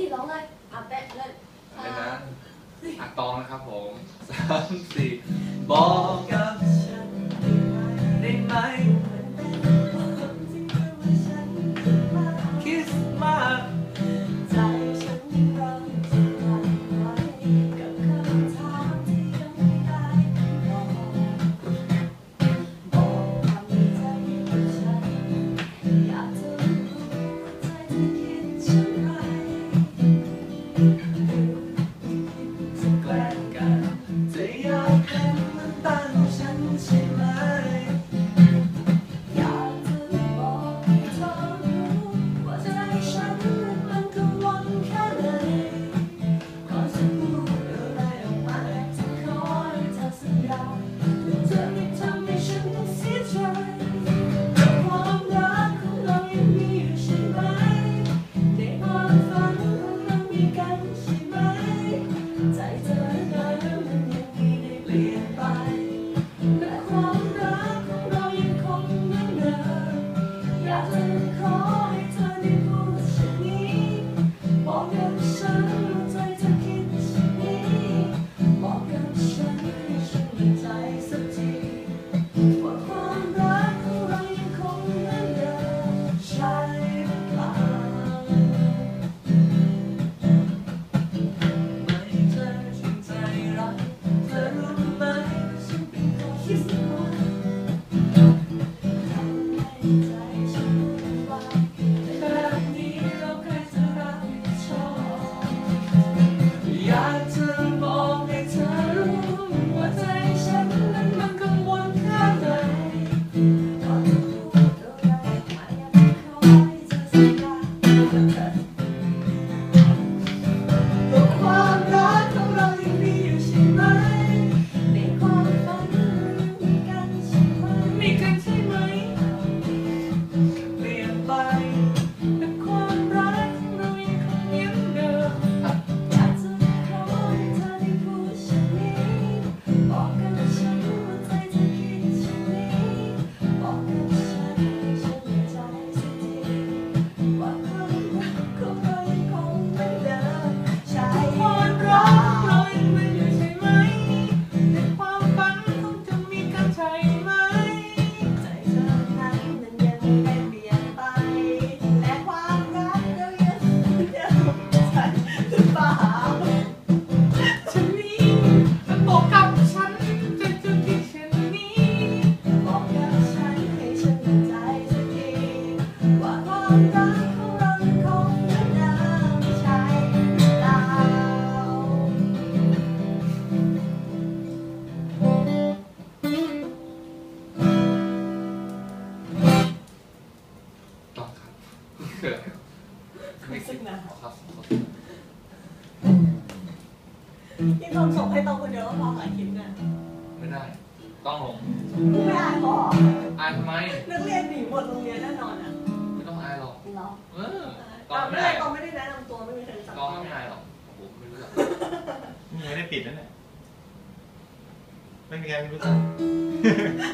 ร้องเลยเตะเลยอะไรนะตองนะครับผม3 4บอกกับฉันได้ไหมคิดมากใจฉันยังรังจะหวั่นไหวกับคำถามที่ยังไม่ได้บอกความในใจของฉันอยากจะรู้ใจที่คิดเช่นไรจะแกล้งกันจะอยากเห็นมันตั้งฉันใช่ไหมอยากจะบอกให้เธอรู้ว่าใจฉันมันกังวลแค่ไหนก่อนจะพูดอะไรออกมาจะขอให้เธอสัญญาเธอไม่ทำให้ฉันต้องเสียใจความรักของเรายังมีอยู่ใช่ไหมในความฝันของเรามีกันใช่ไหมใจเธอนั้นมันยังไม่ได้เปลี่ยนไปและความรักของเรายังคงเหมือนเดิมอยากจะขอให้เธอได้พูดเช่นนี้บอกกับฉันว่าใจเธอคิดเช่นนี้บอกกับฉันให้ฉันมั่นใจสักทีว่าความรักของเรายังคงเหมือนเดิมใช่หรือเปล่าไม่เธอจริงใจรักเธอรู้ไหมฉันเป็นคนคิดว่าทำให้ใจฉันวุ่นวายแบบนี้เราใครจะรับผิดชอบอยากจะบอกให้เธอรู้ว่าใจฉันนั้นมันกังวลแค่ไหนก่อนจะพูดอะไรมาอยากจะขอให้เธอสัญญาว่าความรักของเรายังมีอยู่ใช่ไหมในความฝันเรายังมีกันใช่ไหมมีกันใช่ไหมเปลี่ยนไปแต่ความรักของเรายังคงเหมือนเดิมอยากจะขอให้เธอได้พูดเช่นนี้บอกกับฉันว่าใจเธอคิดเช่นนี้บอกกับฉันให้ฉันมั่นใจสักทีว่าความรักของเรายังคงเหมือนเดิมใช่หรือเปล่าเรายังไม่อยู่ใช่ไหมในความฝันคงจะมีกันใช่ไหมใจเธอนั้นมันยังไม่ได้เปลี่ยนไปและความรักเรายังเหมือนเดิมใช่หรือเปล่าฉันนี้บอกกับฉันจะจุดที่เช่นนี้บอกกับฉันให้ฉันมั่นใจสักทีว่าความรักของเรายังคงเหมือนเดิมใช่หรือเปล่าต้องครับเกิดรู้สึกนะครับที่ต้องส่งให้ต้องคนเดียวก็พอหาคลิปเนี่ยไม่ได้ ต้องลงไม่อายพออายทำไมนักเรียนหนีหมดโรงเรียนแน่นอนอ่ะไม่ต้องอายหรอกเหรอเออตอ่ะองไม่ไม่ได้อายต้องไม่ได้แนะนำตัวไม่มีใครรู้จักตองไม่อายหรอกโอ้โหไม่รู้จักไม่ได้ปิดนั่นแหละไม่มีใครไม่รู้จัก